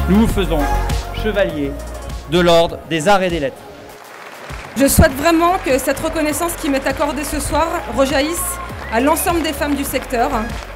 nous vous faisons chevalier de l'ordre des arts et des lettres. Je souhaite vraiment que cette reconnaissance qui m'est accordée ce soir rejaillisse à l'ensemble des femmes du secteur.